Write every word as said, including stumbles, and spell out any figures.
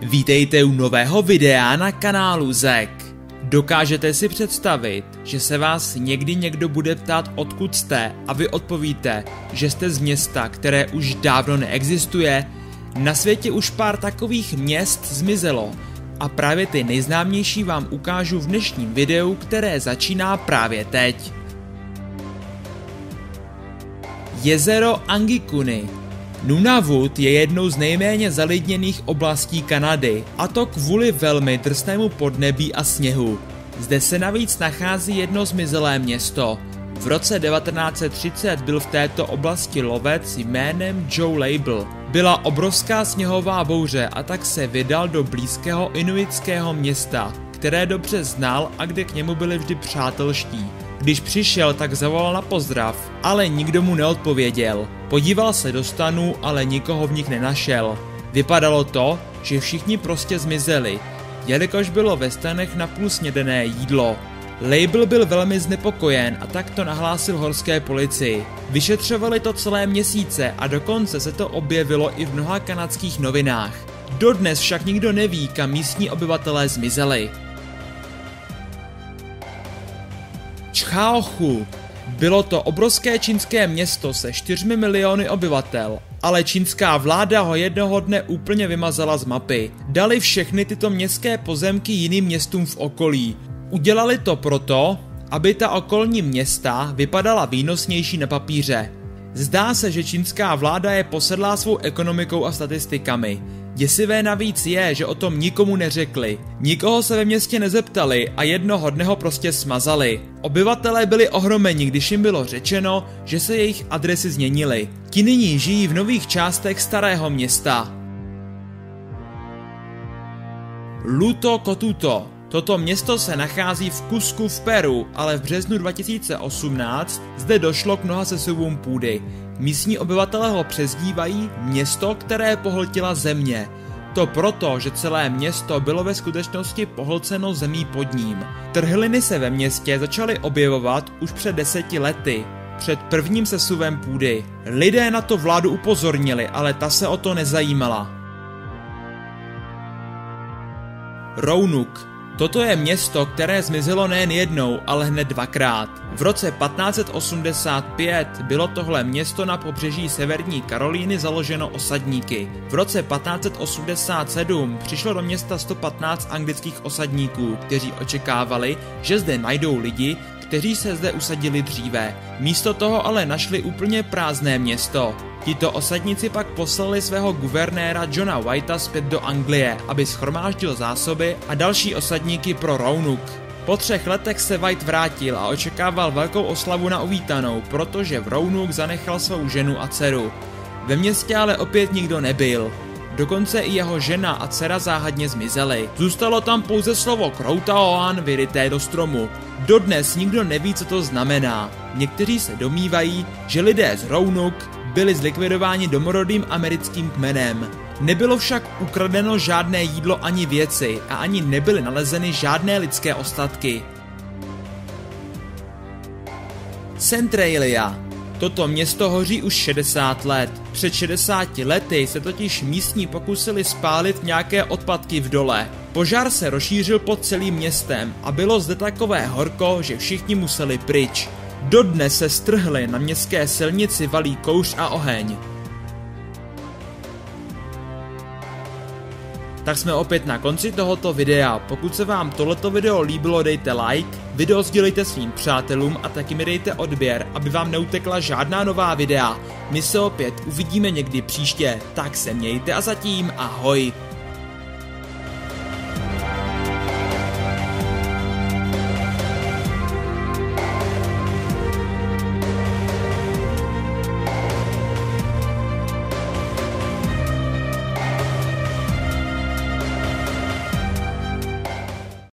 Vítejte u nového videa na kanálu Zek. Dokážete si představit, že se vás někdy někdo bude ptát, odkud jste, a vy odpovíte, že jste z města, které už dávno neexistuje? Na světě už pár takových měst zmizelo a právě ty nejznámější vám ukážu v dnešním videu, které začíná právě teď. Jezero Angikuni. Nunavut je jednou z nejméně zalidněných oblastí Kanady, a to kvůli velmi drsnému podnebí a sněhu. Zde se navíc nachází jedno zmizelé město. V roce devatenáct set třicet byl v této oblasti lovec jménem Joe Label. Byla obrovská sněhová bouře a tak se vydal do blízkého inuitského města, které dobře znal a kde k němu byli vždy přátelští. Když přišel, tak zavolal na pozdrav, ale nikdo mu neodpověděl. Podíval se do stanů, ale nikoho v nich nenašel. Vypadalo to, že všichni prostě zmizeli, jelikož bylo ve stanech napůl snědené jídlo. Label byl velmi znepokojen a tak to nahlásil horské policii. Vyšetřovali to celé měsíce a dokonce se to objevilo i v mnoha kanadských novinách. Dodnes však nikdo neví, kam místní obyvatelé zmizeli. Chaochu. Bylo to obrovské čínské město se čtyřmi miliony obyvatel, ale čínská vláda ho jednoho dne úplně vymazala z mapy. Dali všechny tyto městské pozemky jiným městům v okolí. Udělali to proto, aby ta okolní města vypadala výnosnější na papíře. Zdá se, že čínská vláda je posedlá svou ekonomikou a statistikami. Děsivé navíc je, že o tom nikomu neřekli. Nikoho se ve městě nezeptali a jednoho dne ho prostě smazali. Obyvatelé byli ohromeni, když jim bylo řečeno, že se jejich adresy změnily. Ti nyní žijí v nových částech starého města. Luto Kotuto. Toto město se nachází v Cuscu v Peru, ale v březnu dva tisíce osmnáct zde došlo k mnoha sesuvům půdy. Místní obyvatelé ho přezdívají město, které pohltila země. To proto, že celé město bylo ve skutečnosti pohlceno zemí pod ním. Trhliny se ve městě začaly objevovat už před deseti lety, před prvním sesuvem půdy. Lidé na to vládu upozornili, ale ta se o to nezajímala. Roanoke. Toto je město, které zmizelo nejen jednou, ale hned dvakrát. V roce patnáct set osmdesát pět bylo tohle město na pobřeží Severní Karolíny založeno osadníky. V roce patnáct set osmdesát sedm přišlo do města sto patnáct anglických osadníků, kteří očekávali, že zde najdou lidi, kteří se zde usadili dříve. Místo toho ale našli úplně prázdné město. Tito osadníci pak poslali svého guvernéra Johna Whitea zpět do Anglie, aby shromáždil zásoby a další osadníky pro Roanoke. Po třech letech se White vrátil a očekával velkou oslavu na uvítanou, protože v Roanoke zanechal svou ženu a dceru. Ve městě ale opět nikdo nebyl. Dokonce i jeho žena a dcera záhadně zmizely. Zůstalo tam pouze slovo Kroutaoan vyryté do stromu. Dodnes nikdo neví, co to znamená. Někteří se domnívají, že lidé z Roanoke byli zlikvidováni domorodým americkým kmenem. Nebylo však ukradeno žádné jídlo ani věci a ani nebyly nalezeny žádné lidské ostatky. Centralia. Toto město hoří už šedesát let. Před šedesáti lety se totiž místní pokusili spálit nějaké odpadky v dole. Požár se rozšířil pod celým městem a bylo zde takové horko, že všichni museli pryč. Dodnes se strhly na městské silnici valí kouř a oheň. Tak jsme opět na konci tohoto videa. Pokud se vám tohleto video líbilo, dejte like, video sdělejte svým přátelům a taky mi dejte odběr, aby vám neutekla žádná nová videa. My se opět uvidíme někdy příště, tak se mějte a zatím ahoj.